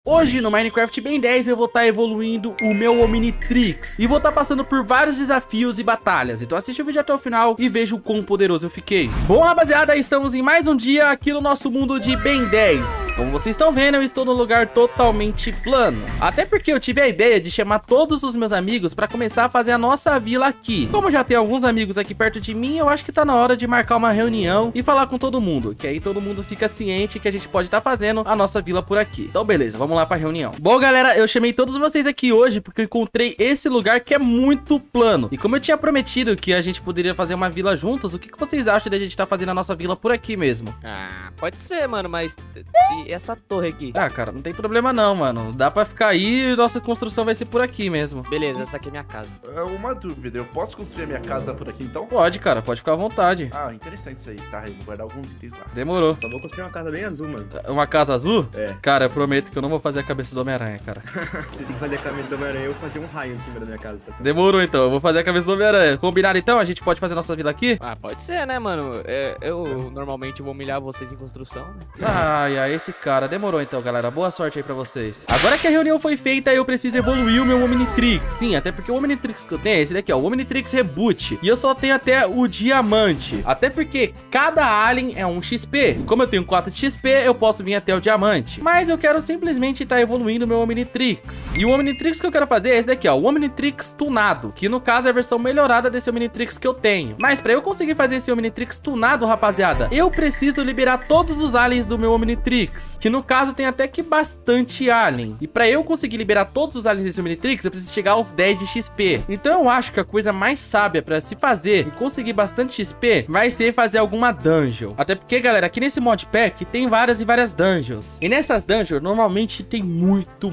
Hoje no Minecraft Ben 10 eu vou estar evoluindo o meu Omnitrix e vou estar passando por vários desafios e batalhas. Então assiste o vídeo até o final e veja o quão poderoso eu fiquei. Bom, rapaziada, estamos em mais um dia aqui no nosso mundo de Ben 10. Como vocês estão vendo, eu estou num lugar totalmente plano. Até porque eu tive a ideia de chamar todos os meus amigos para começar a fazer a nossa vila aqui. Como já tem alguns amigos aqui perto de mim, eu acho que tá na hora de marcar uma reunião e falar com todo mundo, que aí todo mundo fica ciente que a gente pode estar fazendo a nossa vila por aqui. Então beleza, vamos lá pra reunião. Bom, galera, eu chamei todos vocês aqui hoje porque eu encontrei esse lugar que é muito plano. E como eu tinha prometido que a gente poderia fazer uma vila juntos, o que vocês acham da gente estar fazendo a nossa vila por aqui mesmo? Ah, pode ser, mano, mas e essa torre aqui? Ah, cara, não tem problema não, mano. Dá pra ficar aí e nossa construção vai ser por aqui mesmo. Beleza, essa aqui é minha casa. Uma dúvida, eu posso construir a minha casa por aqui então? Pode, cara, pode ficar à vontade. Ah, interessante isso aí, tá? Eu vou guardar alguns itens lá. Demorou. Só vou construir uma casa bem azul, mano. Uma casa azul? É. Cara, eu prometo que eu não vou fazer a cabeça do Homem-Aranha, cara. Você tem que fazer a cabeça do Homem-Aranha e eu fazer um raio em cima da minha casa. Tá? Demorou então, eu vou fazer a cabeça do Homem-Aranha. Combinado então? A gente pode fazer nossa vila aqui? Ah, pode ser, né, mano? Eu normalmente vou humilhar vocês em construção, né? Ai, esse cara. Demorou então, galera. Boa sorte aí pra vocês. Agora que a reunião foi feita, eu preciso evoluir o meu Omnitrix. Sim, até porque o Omnitrix que eu tenho é esse daqui, ó. O Omnitrix Reboot. E eu só tenho até o Diamante. Até porque cada alien é um XP. E como eu tenho 4 de XP, eu posso vir até o Diamante. Mas eu quero simplesmente estar evoluindo o meu Omnitrix. E o Omnitrix que eu quero fazer é esse daqui, ó. O Omnitrix tunado. Que no caso é a versão melhorada desse Omnitrix que eu tenho. Mas pra eu conseguir fazer esse Omnitrix tunado, rapaziada, eu preciso liberar todos os aliens do meu Omnitrix. Que no caso tem até que bastante alien. E pra eu conseguir liberar todos os aliens desse Omnitrix, eu preciso chegar aos 10 de XP. Então eu acho que a coisa mais sábia pra se fazer e conseguir bastante XP vai ser fazer alguma dungeon. Até porque, galera, aqui nesse modpack tem várias e várias dungeons. E nessas dungeons normalmente tem muito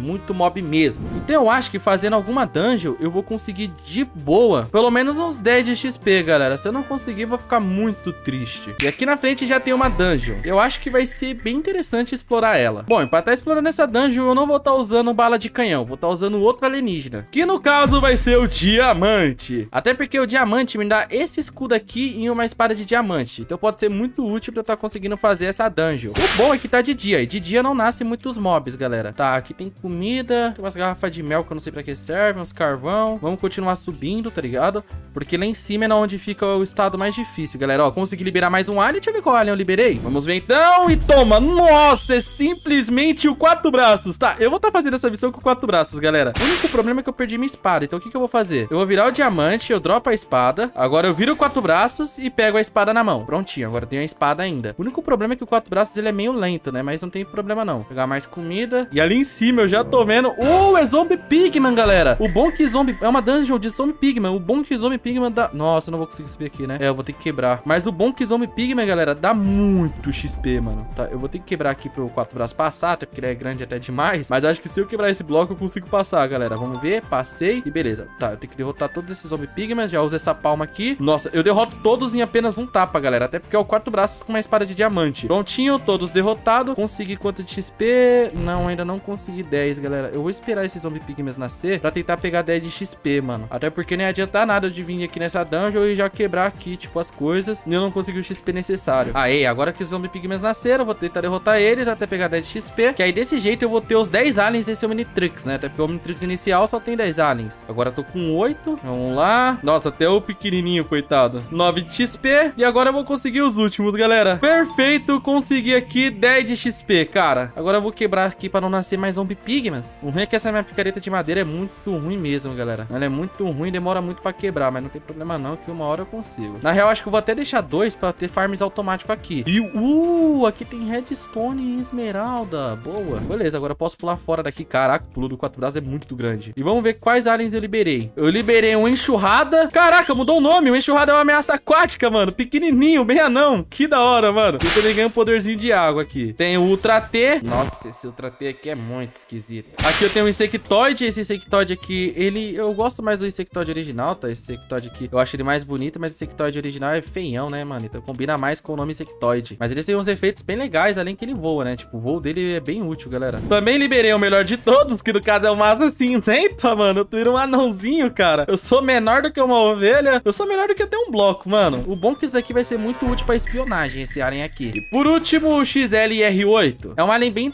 mob mesmo. Então eu acho que fazendo alguma dungeon eu vou conseguir de boa pelo menos uns 10 de XP, galera. Se eu não conseguir, vou ficar muito triste. E aqui na frente já tem uma dungeon. Eu acho que vai ser bem interessante explorar ela. Bom, e pra estar explorando essa dungeon, eu não vou estar usando bala de canhão. Vou estar usando outro alienígena, que no caso vai ser o Diamante. Até porque o Diamante me dá esse escudo aqui e uma espada de diamante. Então pode ser muito útil pra eu estar conseguindo fazer essa dungeon. O bom é que tá de dia. E de dia não nasce muitos mobs, galera. Tá, aqui tem comida, tem umas garrafas de mel que eu não sei pra que servem, uns carvão. Vamos continuar subindo, tá ligado? Porque lá em cima é onde fica o estado mais difícil, galera. Ó, consegui liberar mais um alien. Deixa eu ver qual alien eu liberei. Vamos ver então. E toma. Nossa, é simplesmente o 4 braços. Tá, eu vou estar fazendo essa missão com 4 braços, galera. O único problema é que eu perdi minha espada. Então o que eu vou fazer? Eu vou virar o diamante, eu dropo a espada. Agora eu viro o 4 braços e pego a espada na mão. Prontinho, agora eu tenho a espada ainda. O único problema é que o 4 braços ele é meio lento, né? Mas não tem problema não. Vou pegar mais comida. E ali em cima eu já tô vendo. É Zombie Pigman, galera. O bom que zombie... É uma dungeon de Zombie Pigman. O bom que Zombie Pigman dá... Nossa, eu não vou conseguir subir aqui, né? Eu vou ter que quebrar. Mas o bom que Zombie Pigman, galera, dá muito XP, mano. Tá, eu vou ter que quebrar aqui pro 4 braços passar, até porque ele é grande até demais. Mas eu acho que se eu quebrar esse bloco, eu consigo passar, galera. Vamos ver. Passei. E beleza. Tá, eu tenho que derrotar todos esses Zombie Pigman. Já uso essa palma aqui. Nossa, eu derroto todos em apenas um tapa, galera. Até porque é o 4 braços com uma espada de diamante. Prontinho, todos derrotados. Consegui quanto de XP? Não, ainda não consegui 10, galera. Eu vou esperar esses Zombie Pigmans nascer pra tentar pegar 10 de XP, mano. Até porque não ia adiantar nada de vir aqui nessa dungeon e já quebrar aqui, tipo, as coisas. E eu não consegui o XP necessário. Aí, agora que os Zombie Pigmans nasceram, eu vou tentar derrotar eles até pegar 10 de XP. Que aí, desse jeito, eu vou ter os 10 aliens desse Omnitrix, né? Até porque o Omnitrix inicial só tem 10 aliens. Agora eu tô com 8. Vamos lá. Nossa, até o pequenininho, coitado. 9 de XP. E agora eu vou conseguir os últimos, galera. Perfeito, consegui aqui 10 de XP, cara. Agora eu vou quebrar aqui pra não nascer mais Zombie Pigmans. O ruim é que essa minha picareta de madeira é muito ruim mesmo, galera. Ela é muito ruim, demora muito pra quebrar, mas não tem problema não, que uma hora eu consigo. Na real, acho que eu vou até deixar 2 pra ter farms automático aqui. E, aqui tem redstone e esmeralda. Boa. Beleza, agora eu posso pular fora daqui. Caraca, o pulo do 4 braços é muito grande. E vamos ver quais aliens eu liberei. Eu liberei um enxurrada. Caraca, mudou o nome. O enxurrada é uma ameaça aquática, mano. Pequenininho, bem anão. Que da hora, mano. Eu também ganhei um poderzinho de água aqui. Tem o Ultra T. Nossa, esse Ultra T aqui é muito esquisito. Aqui eu tenho um insectoide. Esse insectoide aqui, eu gosto mais do insectoide original, tá? Esse insectoide aqui, eu acho ele mais bonito, mas o insectoide original é feião, né, mano? Então combina mais com o nome insectoide. Mas eles têm uns efeitos bem legais, além que ele voa, né? Tipo, o voo dele é bem útil, galera. Também liberei o melhor de todos, que no caso é uma asa cinzenta, mano. Eu tô um anãozinho, cara. Eu sou menor do que uma ovelha. Eu sou menor do que até um bloco, mano. O bom é que isso aqui vai ser muito útil pra espionagem, esse alien aqui. E por último, o XLR8. É um alien bem interessante,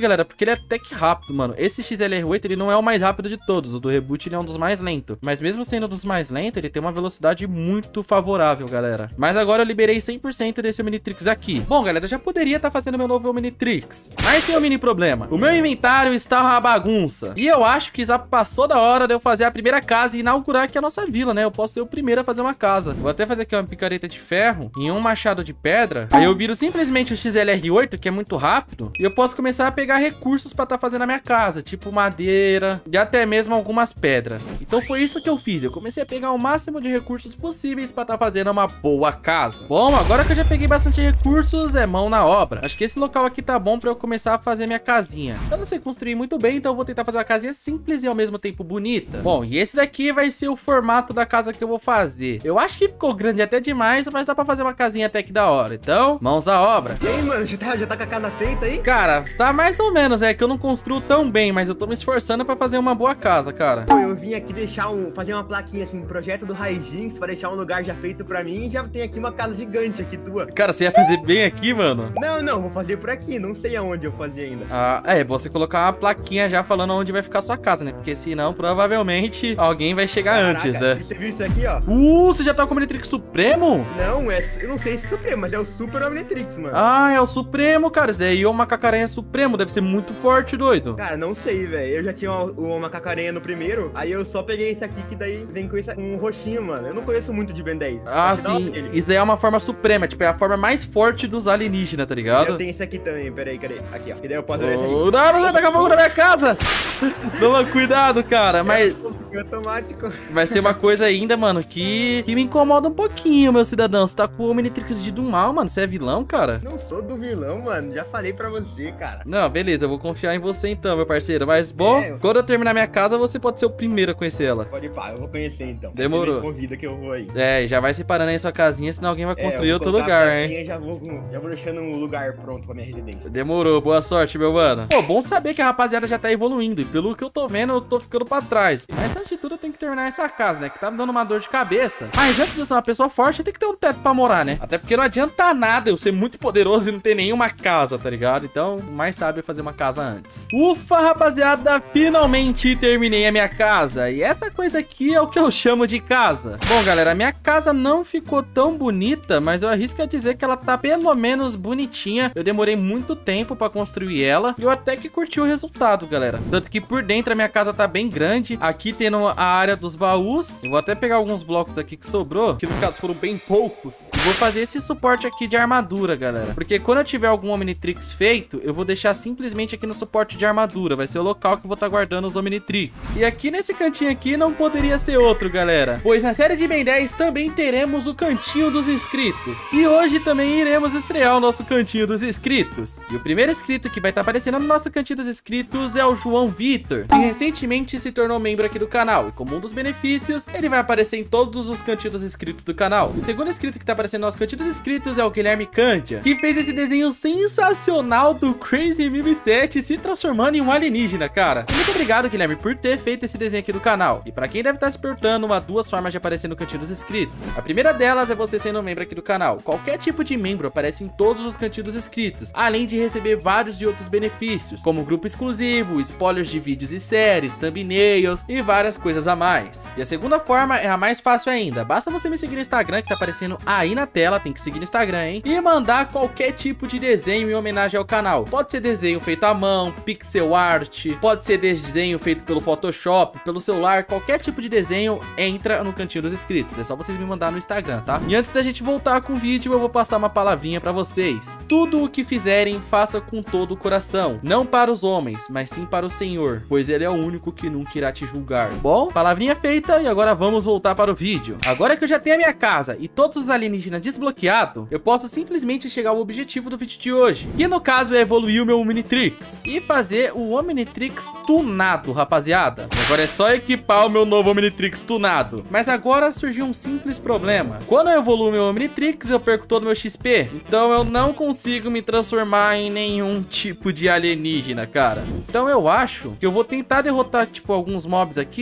galera, porque ele é até que rápido, mano. Esse XLR8, ele não é o mais rápido de todos. O do reboot, ele é um dos mais lentos. Mas mesmo sendo um dos mais lentos, ele tem uma velocidade muito favorável, galera. Mas agora eu liberei 100% desse Omnitrix aqui. Bom, galera, eu já poderia estar fazendo meu novo Omnitrix. Mas tem um mini problema. O meu inventário está uma bagunça. E eu acho que já passou da hora de eu fazer a primeira casa e inaugurar aqui a nossa vila, né? Eu posso ser o primeiro a fazer uma casa. Vou até fazer aqui uma picareta de ferro e um machado de pedra. Aí eu viro simplesmente o XLR8, que é muito rápido. E eu posso começar a pegar recursos pra estar fazendo a minha casa. Tipo madeira e até mesmo algumas pedras. Então foi isso que eu fiz. Eu comecei a pegar o máximo de recursos possíveis pra estar fazendo uma boa casa. Bom, agora que eu já peguei bastante recursos, é mão na obra. Acho que esse local aqui tá bom pra eu começar a fazer minha casinha. Eu não sei construir muito bem, então eu vou tentar fazer uma casinha simples e ao mesmo tempo bonita. Bom, e esse daqui vai ser o formato da casa que eu vou fazer. Eu acho que ficou grande até demais, mas dá pra fazer uma casinha até que da hora. Então, mãos à obra. E aí, mano, já tá com a casa feita aí? Cara, tá mais ou menos, é que eu não construo tão bem, mas eu tô me esforçando pra fazer uma boa casa, cara. Pô, eu vim aqui fazer uma plaquinha assim, projeto do Raijins, pra deixar um lugar já feito pra mim, e já tem aqui uma casa gigante aqui tua. Cara, você ia fazer bem aqui, mano? Não, vou fazer por aqui, não sei aonde eu fazer ainda. Ah, é, você colocar uma plaquinha já falando onde vai ficar a sua casa, né? Porque senão, provavelmente, alguém vai chegar antes, né? Você viu isso aqui, ó? Você já tá com o Omnitrix Supremo? Não, eu não sei se é Supremo, mas é o Super Omnitrix, mano. Ah, é o Supremo, cara. Esse daí é o Macacaranha Supremo, deve ser muito forte, doido. Cara, não sei, velho. Eu já tinha o Macacaranha no primeiro, aí eu só peguei esse aqui, que daí vem com um roxinho, mano. Eu não conheço muito de Ben 10. Ah, sim. Isso daí é uma forma suprema, tipo, é a forma mais forte dos alienígenas, tá ligado? Eu tenho esse aqui também, peraí, cadê? Aqui, ó. Que daí eu posso ver esse aqui. Não, vai tacar fogo na minha casa! Toma cuidado, cara, mas... automático. Vai ser uma coisa ainda, mano, que me incomoda um pouquinho, meu cidadão. Você tá com o Omnitrix de do mal, mano. Você é vilão, cara? Não sou do vilão, mano. Já falei pra você, cara. Não, beleza. Eu vou confiar em você então, meu parceiro. Mas, bom, quando eu terminar minha casa, você pode ser o primeiro a conhecer ela. Pode ir, pá. Eu vou conhecer, então. Demorou. Você me convida que eu vou aí. É, já vai separando aí sua casinha, senão alguém vai construir outro lugar, hein? Já vou deixando um lugar pronto pra minha residência. Demorou. Boa sorte, meu mano. Pô, bom saber que a rapaziada já tá evoluindo. E pelo que eu tô vendo, eu tô ficando pra trás. Mas antes de tudo, eu tenho que terminar essa casa, né? Que tá me dando uma dor de cabeça. Mas antes de eu ser uma pessoa forte, eu tenho que ter um teto pra morar, né? Até porque não adianta nada eu ser muito poderoso e não ter nenhuma casa, tá ligado? Então, o mais sábio é fazer uma casa antes. Ufa, rapaziada, finalmente terminei a minha casa. E essa coisa aqui é o que eu chamo de casa. Bom, galera, a minha casa não ficou tão bonita, mas eu arrisco a dizer que ela tá pelo menos bonitinha. Eu demorei muito tempo pra construir ela e eu até que curti o resultado, galera. Tanto que por dentro a minha casa tá bem grande. Aqui tendo a área dos baús. Eu vou até pegar alguns blocos aqui que sobrou, que no caso foram bem poucos. E vou fazer esse suporte aqui de armadura, galera. Porque quando eu tiver algum Omnitrix feito, eu vou deixar simplesmente aqui no suporte de armadura. Vai ser o local que eu vou estar guardando os Omnitrix. E aqui nesse cantinho aqui não poderia ser outro, galera. Pois na série de Ben 10 também teremos o cantinho dos inscritos. E hoje também iremos estrear o nosso cantinho dos inscritos. E o primeiro inscrito que vai estar aparecendo no nosso cantinho dos inscritos é o João Vitor, que recentemente se tornou membro aqui do canal. E como um dos benefícios, ele vai aparecer em todos os cantinhos dos inscritos do canal. O segundo inscrito que tá aparecendo no nosso cantinho dos inscritos é o Guilherme Candia, que fez esse desenho sensacional do Crazy Mimi 7 se transformando em um alienígena, cara. Muito obrigado, Guilherme, por ter feito esse desenho aqui do canal. E pra quem deve estar se perguntando, há duas formas de aparecer no cantinho dos inscritos. A primeira delas é você sendo um membro aqui do canal. Qualquer tipo de membro aparece em todos os cantinhos dos inscritos, além de receber vários e outros benefícios, como grupo exclusivo, spoilers de vídeos e séries, thumbnails e várias coisas a mais. E a segunda forma é a mais fácil ainda. Basta você me seguir no Instagram, que tá aparecendo aí na tela, tem que seguir no Instagram, hein? E mandar qualquer tipo de desenho em homenagem ao canal. Pode ser desenho feito à mão, pixel art, pode ser desenho feito pelo Photoshop, pelo celular, qualquer tipo de desenho entra no cantinho dos inscritos. É só vocês me mandar no Instagram, tá? E antes da gente voltar com o vídeo, eu vou passar uma palavrinha pra vocês. Tudo o que fizerem, faça com todo o coração. Não para os homens, mas sim para o Senhor, pois ele é o único que nunca irá te julgar. Bom, palavrinha feita e agora vamos voltar para o vídeo. Agora que eu já tenho a minha casa e todos os alienígenas desbloqueados, eu posso simplesmente chegar ao objetivo do vídeo de hoje, que no caso é evoluir o meu Omnitrix e fazer o Omnitrix tunado, rapaziada. Agora é só equipar o meu novo Omnitrix tunado. Mas agora surgiu um simples problema. Quando eu evoluo meu Omnitrix, eu perco todo o meu XP, então eu não consigo me transformar em nenhum tipo de alienígena, cara. Então eu acho que eu vou tentar derrotar, tipo, alguns mobs aqui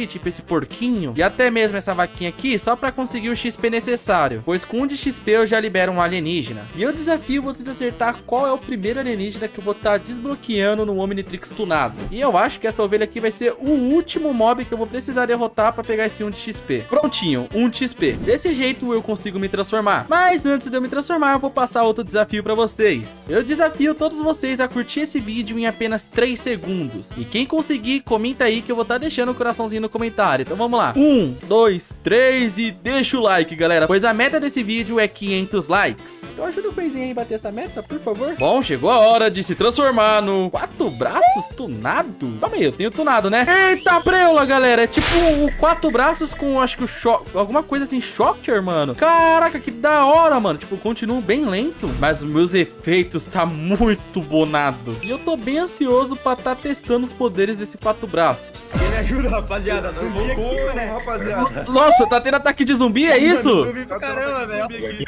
aqui, tipo esse porquinho, e até mesmo essa vaquinha aqui, só pra conseguir o XP necessário, pois com 1 de XP eu já libero um alienígena. E eu desafio vocês a acertar qual é o primeiro alienígena que eu vou estar desbloqueando no Omnitrix tunado. E eu acho que essa ovelha aqui vai ser o último mob que eu vou precisar derrotar pra pegar esse 1 de XP. Prontinho, 1 de XP. Desse jeito eu consigo me transformar. Mas antes de eu me transformar, eu vou passar outro desafio pra vocês. Eu desafio todos vocês a curtir esse vídeo em apenas 3 segundos. E quem conseguir, comenta aí que eu vou estar deixando o coraçãozinho no comentário. Então vamos lá. 1, 2, 3 e deixa o like, galera, pois a meta desse vídeo é 500 likes. Então ajuda o Crazy aí a bater essa meta, por favor. Bom, chegou a hora de se transformar no 4 braços tunado. Calma aí, eu tenho tunado, né? Eita, preula, galera. É tipo o 4 braços com, acho que o choque, alguma coisa assim, shocker, mano. Caraca, que da hora, mano. Tipo, eu continuo bem lento, mas os meus efeitos tá muito bonado. E eu tô bem ansioso pra tá testando os poderes desse 4 braços. Quem me ajuda, rapaziada? Zumbi aqui, mano. Rapaziada. Nossa, tá tendo ataque de zumbi, é isso? Zumbi pra caramba, velho.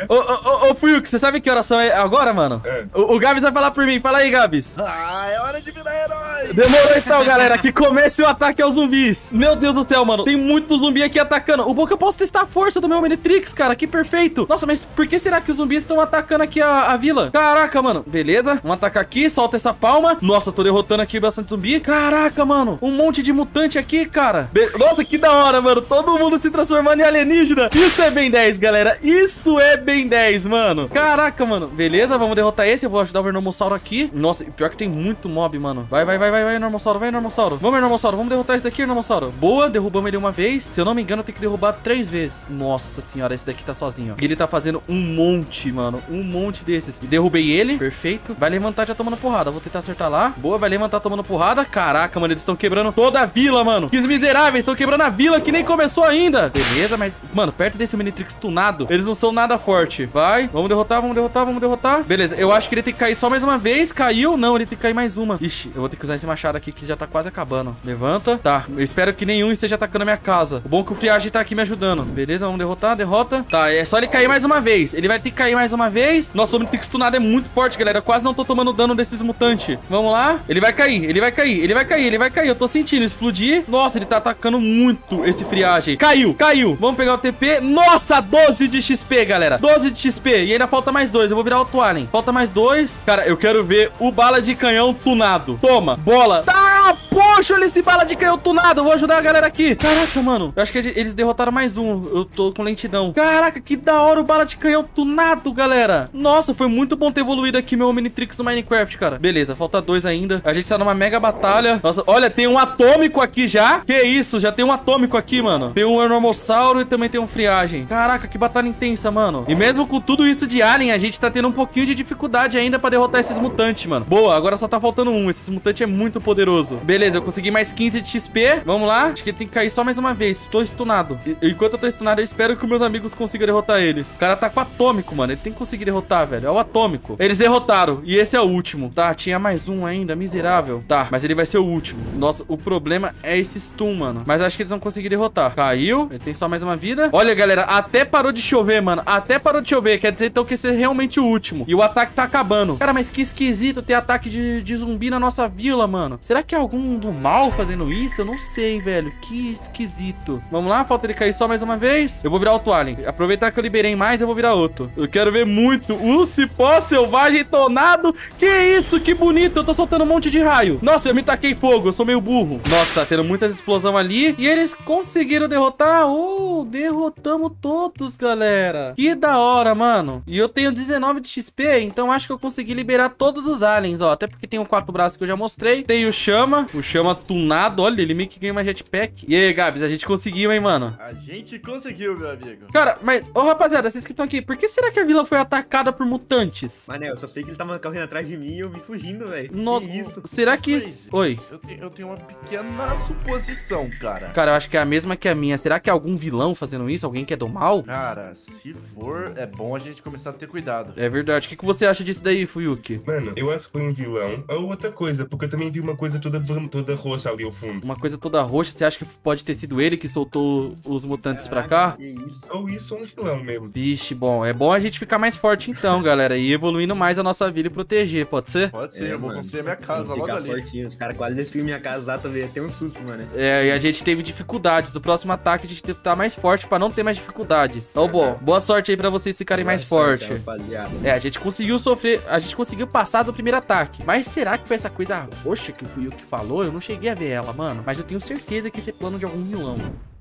Ô, Fuyuk, você sabe que oração é agora, mano? É. O Gabs vai falar por mim. Fala aí, Gabs. Ah, é hora de virar herói. Demorou então, galera, que comece o ataque aos zumbis. Meu Deus do céu, mano, tem muito zumbi aqui atacando. O bom é que eu posso testar a força do meu Omnitrix, cara, que perfeito. Nossa, mas por que será que os zumbis estão atacando aqui a vila? Caraca, mano, beleza, vamos atacar aqui, solta essa palma. Nossa, tô derrotando aqui bastante zumbi. Caraca, mano, um monte de mutante aqui, cara. Nossa, que da hora, mano, todo mundo se transformando em alienígena. Isso é bem 10, galera, isso é bem 10, mano. Caraca, mano, beleza, vamos derrotar esse. Eu vou ajudar o Vernomossauro aqui. Nossa, pior que tem muito mob, mano. Vai, Normossauro, vai, Normossauro. Vamos, Normossauro, vamos derrotar esse daqui, Normossauro. Boa, derrubamos ele uma vez. Se eu não me engano, eu tenho que derrubar 3 vezes. Nossa senhora, esse daqui tá sozinho. E ele tá fazendo um monte, mano. Um monte desses. E derrubei ele, perfeito. Vai levantar já tomando porrada. Vou tentar acertar lá. Boa, vai levantar tomando porrada. Caraca, mano, eles estão quebrando toda a vila, mano. Que miseráveis, estão quebrando a vila que nem começou ainda. Beleza, mas, mano, perto desse Omnitrix tunado, eles não são nada forte. Vai, vamos derrotar, vamos derrotar, vamos derrotar. Beleza, eu acho que ele tem que cair só mais uma vez. Caiu? Não, ele tem que cair mais uma. Ixi, eu vou ter que usar esse machado aqui que já tá quase acabando. Levanta. Tá, eu espero que nenhum esteja atacando a minha casa. O bom é que o Friagem tá aqui me ajudando. Beleza, vamos derrotar, derrota. Tá, é só ele cair mais uma vez. Ele vai ter que cair mais uma vez. Nossa, o Omnitrix tunado é muito forte, galera. Eu quase não tô tomando dano desses mutantes. Vamos lá. Ele vai cair, ele vai cair, ele vai cair, ele vai cair. Eu tô sentindo explodir. Nossa, ele tá atacando muito esse Friagem. Caiu, caiu. Vamos pegar o TP. Nossa, 12 de XP, galera. 12 de XP. E ainda falta mais 2. Eu vou virar outro alien. Falta mais 2. Cara, eu quero ver o bala de canhão tunado. Toma, bola. Tá, poxa, olha esse bala de canhão tunado. Eu vou ajudar a galera aqui. Caraca, mano. Eu acho que eles derrotaram mais um. Eu tô com lentidão. Caraca, que da hora o bala de canhão tunado, galera. Nossa, foi muito bom ter evoluído aqui meu Omnitrix no Minecraft, cara. Beleza, falta 2 ainda. A gente tá numa mega batalha. Nossa, olha, tem um atômico aqui já. Que isso, já tem um atômico aqui, mano. Tem um Enormossauro e também tem um Friagem. Caraca, que batalha intensa, mano. E mesmo com tudo isso de alien, a gente tá tendo um pouquinho de dificuldade ainda pra derrotar esses mutantes, mano. Boa, agora só tá faltando um. Esse mutante é muito poderoso. Beleza, eu consegui mais 15 de XP. Vamos lá. Acho que ele tem que cair só mais uma vez. Tô stunado. Enquanto eu tô stunado, eu espero que meus amigos consigam derrotar eles. O cara tá com o atômico, mano. Ele tem que conseguir derrotar, velho. É o atômico. Eles derrotaram. E esse é o último. Tá, tinha mais um ainda. Miserável. Tá, mas ele vai ser o último. Nossa, o problema é esse stun, mano. Mas acho que eles vão conseguir derrotar. Caiu. Ele tem só mais uma vida. Olha, galera, até parou de chover, mano. Até parou de chover. Quer dizer, então, que esse é realmente o último. E o ataque tá acabando. Cara, mas que esquisito ter ataque de zumbi na nossa vila, mano. Será que é algum do mal fazendo isso? Eu não sei, velho. Que esquisito. Vamos lá, falta ele cair só mais uma vez. Eu vou virar outro alien. Aproveitar que eu liberei mais, eu vou virar outro. Eu quero ver muito o cipó selvagem tonado. Que isso, que bonito. Eu tô soltando um monte de raio. Nossa, eu me taquei fogo. Eu sou meio burro. Nossa, tá tendo muitas explosões ali. E eles conseguiram derrotar. Oh, derrotamos todos, galera. Que da hora, mano. E eu tenho 19 de XP, então acho que eu consegui liberar todos os aliens, ó. Até porque tem o 4 braços que eu já mostrei. Tem o Chama tunado. Olha, ele meio que ganha uma jetpack. E aí, Gabs, a gente conseguiu, hein, mano? A gente conseguiu, meu amigo. Cara, mas, ô, rapaziada, vocês que estão aqui, por que será que a vila foi atacada por mutantes? Mano, eu só sei que ele tava correndo atrás de mim e eu vi fugindo, velho. Nossa, que isso? será que isso... Oi. Eu tenho uma pequena suposição, cara. Cara, eu acho que é a mesma que a minha. Será que é algum vilão fazendo isso? Alguém que é do mal? Cara, se for, é bom a gente começar a ter cuidado. É verdade. O que você acha disso daí, Fuyuk? Mano, eu acho que foi um vilão. Ou outra coisa, porque eu também vi uma coisa toda toda roxa ali ao fundo. Uma coisa toda roxa, você acha que pode ter sido ele que soltou os mutantes pra cá? Que isso. Ou isso ou um vilão mesmo. Vixe, bom, é bom a gente ficar mais forte então, galera, e evoluindo mais a nossa vida e proteger, pode ser? Pode ser, eu vou mano. construir a minha casa logo Ficar ali. fortinho. Os caras quase destruíram minha casa lá, também. Tem um susto, mano. É, e a gente teve dificuldades. Do próximo ataque a gente tem que estar mais forte pra não ter mais dificuldades. Então, bom, boa sorte aí pra vocês ficarem mais fortes. É, a gente conseguiu passar do primeiro ataque. Mas será que foi essa coisa roxa que fui eu que falou? Eu não cheguei a ver ela, mano. Mas eu tenho certeza que esse é plano de algum vilão.